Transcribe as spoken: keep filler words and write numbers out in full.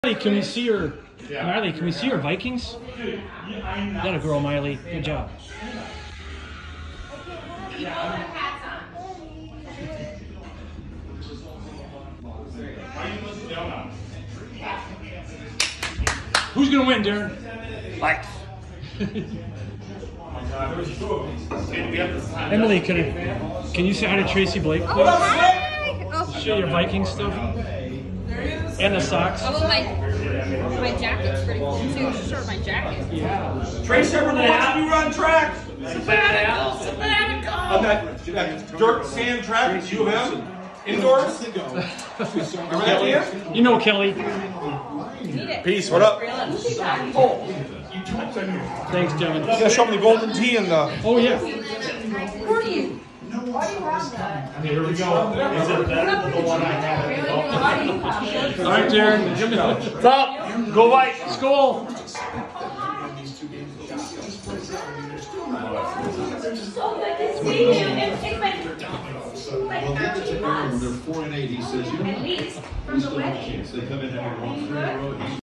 Miley, can we see your Miley? Can we see your Vikings? That a girl, Miley. Good job. Who's gonna win, Darren? Vikes. Emily, can I, can you say hi to Tracy Blake, please? Oh, hi! Oh. Show your Viking stuff and the socks. Although my my jacket's pretty cool too. Sure, my jacket. Yeah. Trace everyone watching you run track. Sabbatical, sabbatical. On that, that dirt sand track at U of M indoors. Remember that, Ian? You know Kelly. Peace. What up? Thanks, Devin. You gotta show me the golden tee and the. Oh yeah. Who are you? Why do you have that? Here we go. Is it better than the one I had? All right, Darren. What's up? Go white. School. So good to see you. It's been like thirteen months. They're four and eight. He says, you know, At least from the wedding. they come in having one three in a row.